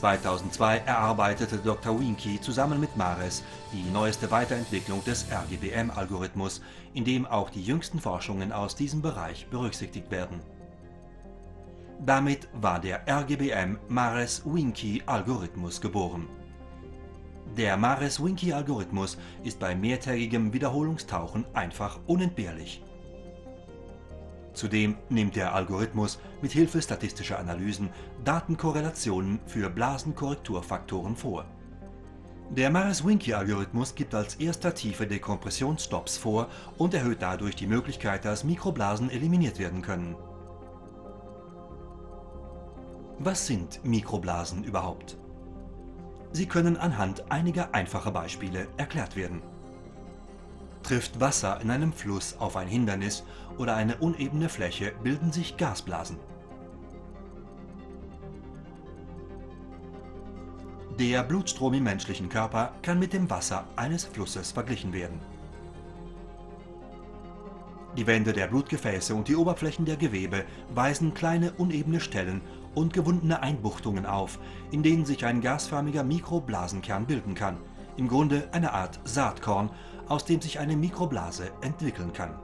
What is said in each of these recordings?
2002 erarbeitete Dr. Wienke zusammen mit Mares die neueste Weiterentwicklung des RGBM-Algorithmus, in dem auch die jüngsten Forschungen aus diesem Bereich berücksichtigt werden. Damit war der RGBM-Mares-Wienke-Algorithmus geboren. Der Mares-Wienke-Algorithmus ist bei mehrtägigem Wiederholungstauchen einfach unentbehrlich. Zudem nimmt der Algorithmus mit Hilfe statistischer Analysen Datenkorrelationen für Blasenkorrekturfaktoren vor. Der Mares-Wienke-Algorithmus gibt als erster tiefe Dekompressionsstops vor und erhöht dadurch die Möglichkeit, dass Mikroblasen eliminiert werden können. Was sind Mikroblasen überhaupt? Sie können anhand einiger einfacher Beispiele erklärt werden. Trifft Wasser in einem Fluss auf ein Hindernis oder eine unebene Fläche, bilden sich Gasblasen. Der Blutstrom im menschlichen Körper kann mit dem Wasser eines Flusses verglichen werden. Die Wände der Blutgefäße und die Oberflächen der Gewebe weisen kleine unebene Stellen und gewundene Einbuchtungen auf, in denen sich ein gasförmiger Mikroblasenkern bilden kann, im Grunde eine Art Saatkorn, aus dem sich eine Mikroblase entwickeln kann.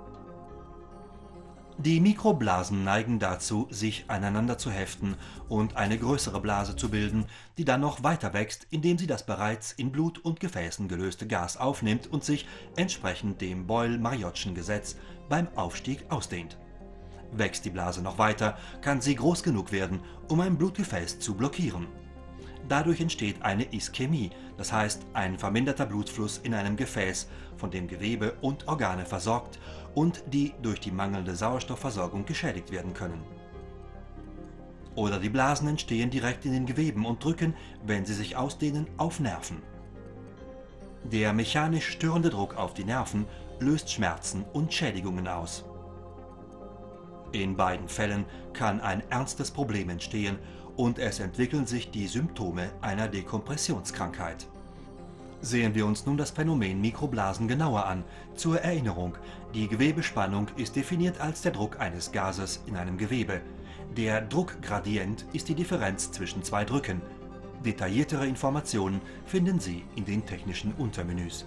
Die Mikroblasen neigen dazu, sich aneinander zu heften und eine größere Blase zu bilden, die dann noch weiter wächst, indem sie das bereits in Blut und Gefäßen gelöste Gas aufnimmt und sich entsprechend dem Boyle-Mariotschen Gesetz beim Aufstieg ausdehnt. Wächst die Blase noch weiter, kann sie groß genug werden, um ein Blutgefäß zu blockieren. Dadurch entsteht eine Ischämie, das heißt ein verminderter Blutfluss in einem Gefäß, von dem Gewebe und Organe versorgt und die durch die mangelnde Sauerstoffversorgung geschädigt werden können. Oder die Blasen entstehen direkt in den Geweben und drücken, wenn sie sich ausdehnen, auf Nerven. Der mechanisch störende Druck auf die Nerven löst Schmerzen und Schädigungen aus. In beiden Fällen kann ein ernstes Problem entstehen und es entwickeln sich die Symptome einer Dekompressionskrankheit. Sehen wir uns nun das Phänomen Mikroblasen genauer an. Zur Erinnerung: Die Gewebespannung ist definiert als der Druck eines Gases in einem Gewebe. Der Druckgradient ist die Differenz zwischen zwei Drücken. Detailliertere Informationen finden Sie in den technischen Untermenüs.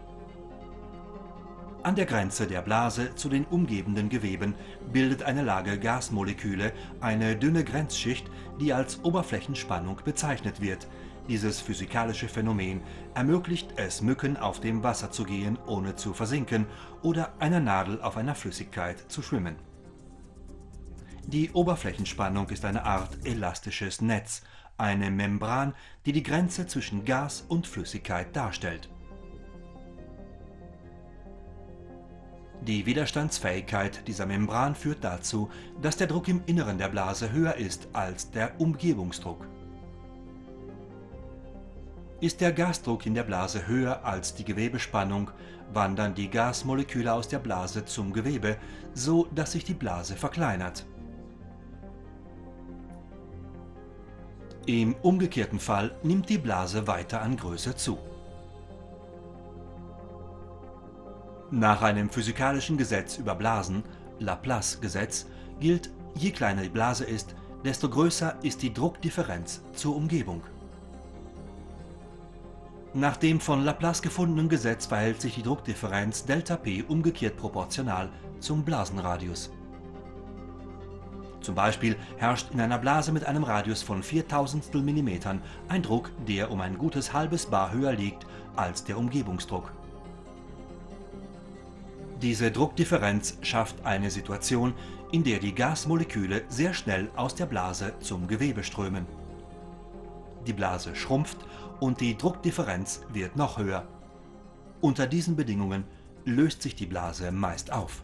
An der Grenze der Blase zu den umgebenden Geweben bildet eine Lage Gasmoleküle eine dünne Grenzschicht, die als Oberflächenspannung bezeichnet wird. Dieses physikalische Phänomen ermöglicht es Mücken, auf dem Wasser zu gehen, ohne zu versinken, oder einer Nadel auf einer Flüssigkeit zu schwimmen. Die Oberflächenspannung ist eine Art elastisches Netz, eine Membran, die die Grenze zwischen Gas und Flüssigkeit darstellt. Die Widerstandsfähigkeit dieser Membran führt dazu, dass der Druck im Inneren der Blase höher ist als der Umgebungsdruck. Ist der Gasdruck in der Blase höher als die Gewebespannung, wandern die Gasmoleküle aus der Blase zum Gewebe, so dass sich die Blase verkleinert. Im umgekehrten Fall nimmt die Blase weiter an Größe zu. Nach einem physikalischen Gesetz über Blasen, Laplace-Gesetz, gilt, je kleiner die Blase ist, desto größer ist die Druckdifferenz zur Umgebung. Nach dem von Laplace gefundenen Gesetz verhält sich die Druckdifferenz ΔP umgekehrt proportional zum Blasenradius. Zum Beispiel herrscht in einer Blase mit einem Radius von 0,004 mm ein Druck, der um ein gutes halbes Bar höher liegt als der Umgebungsdruck. Diese Druckdifferenz schafft eine Situation, in der die Gasmoleküle sehr schnell aus der Blase zum Gewebe strömen. Die Blase schrumpft und die Druckdifferenz wird noch höher. Unter diesen Bedingungen löst sich die Blase meist auf.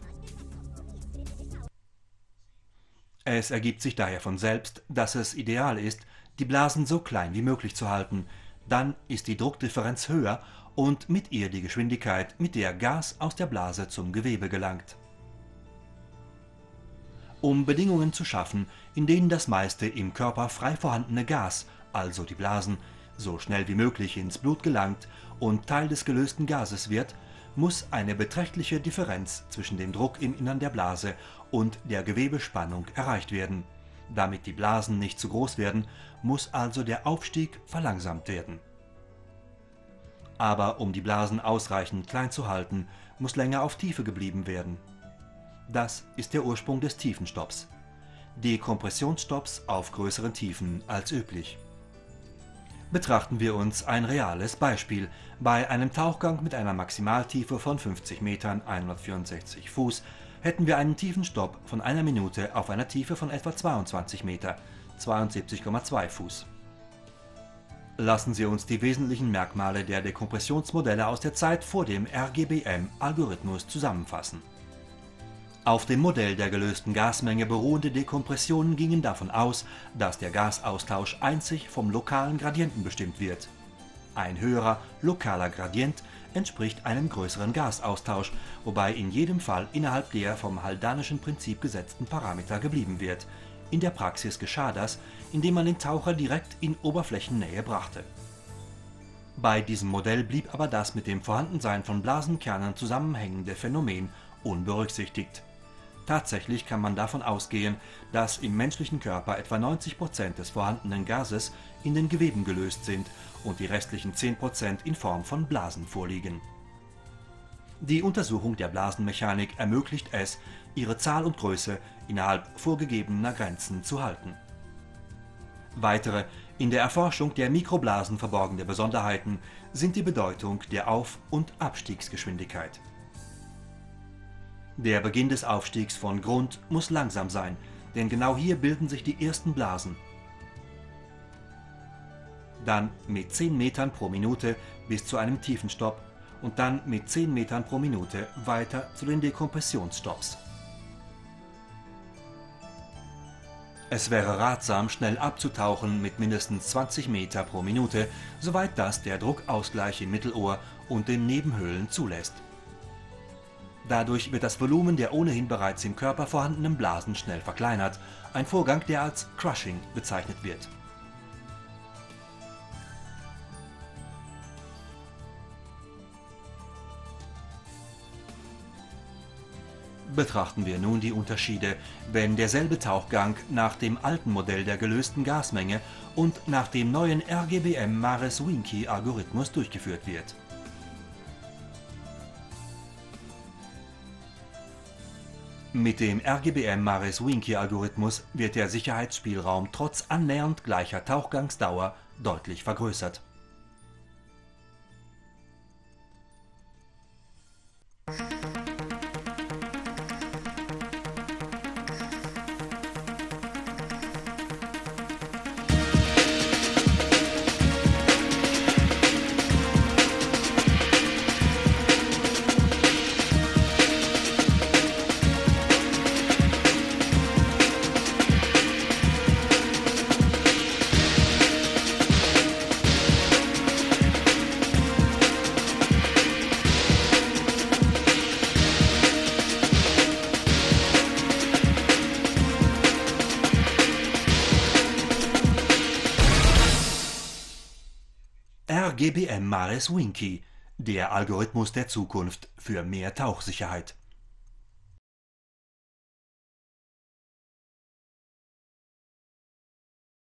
Es ergibt sich daher von selbst, dass es ideal ist, die Blasen so klein wie möglich zu halten. Dann ist die Druckdifferenz höher und mit ihr die Geschwindigkeit, mit der Gas aus der Blase zum Gewebe gelangt. Um Bedingungen zu schaffen, in denen das meiste im Körper frei vorhandene Gas, also die Blasen, so schnell wie möglich ins Blut gelangt und Teil des gelösten Gases wird, muss eine beträchtliche Differenz zwischen dem Druck im Innern der Blase und der Gewebespannung erreicht werden. Damit die Blasen nicht zu groß werden, muss also der Aufstieg verlangsamt werden. Aber um die Blasen ausreichend klein zu halten, muss länger auf Tiefe geblieben werden. Das ist der Ursprung des Tiefenstopps. Dekompressionsstopps auf größeren Tiefen als üblich. Betrachten wir uns ein reales Beispiel. Bei einem Tauchgang mit einer Maximaltiefe von 50 Metern, 164 Fuß, hätten wir einen Tiefenstopp von einer Minute auf einer Tiefe von etwa 22 Meter, 72,2 Fuß. Lassen Sie uns die wesentlichen Merkmale der Dekompressionsmodelle aus der Zeit vor dem RGBM-Algorithmus zusammenfassen. Auf dem Modell der gelösten Gasmenge beruhende Dekompressionen gingen davon aus, dass der Gasaustausch einzig vom lokalen Gradienten bestimmt wird. Ein höherer lokaler Gradient entspricht einem größeren Gasaustausch, wobei in jedem Fall innerhalb der vom Haldanischen Prinzip gesetzten Parameter geblieben wird. In der Praxis geschah das, indem man den Taucher direkt in Oberflächennähe brachte. Bei diesem Modell blieb aber das mit dem Vorhandensein von Blasenkernen zusammenhängende Phänomen unberücksichtigt. Tatsächlich kann man davon ausgehen, dass im menschlichen Körper etwa 90% des vorhandenen Gases in den Geweben gelöst sind und die restlichen 10% in Form von Blasen vorliegen. Die Untersuchung der Blasenmechanik ermöglicht es, ihre Zahl und Größe innerhalb vorgegebener Grenzen zu halten. Weitere, in der Erforschung der Mikroblasen verborgene Besonderheiten sind die Bedeutung der Auf- und Abstiegsgeschwindigkeit. Der Beginn des Aufstiegs von Grund muss langsam sein, denn genau hier bilden sich die ersten Blasen. Dann mit 10 Metern pro Minute bis zu einem Tiefenstopp und dann mit 10 Metern pro Minute weiter zu den Dekompressionsstopps. Es wäre ratsam, schnell abzutauchen mit mindestens 20 Meter pro Minute, soweit das der Druckausgleich im Mittelohr und den Nebenhöhlen zulässt. Dadurch wird das Volumen der ohnehin bereits im Körper vorhandenen Blasen schnell verkleinert, ein Vorgang, der als Crushing bezeichnet wird. Betrachten wir nun die Unterschiede, wenn derselbe Tauchgang nach dem alten Modell der gelösten Gasmenge und nach dem neuen RGBM-Mares-Winky-Algorithmus durchgeführt wird. Mit dem RGBM-Mares-Winky-Algorithmus wird der Sicherheitsspielraum trotz annähernd gleicher Tauchgangsdauer deutlich vergrößert. RGBM-Mares-Winky, der Algorithmus der Zukunft für mehr Tauchsicherheit.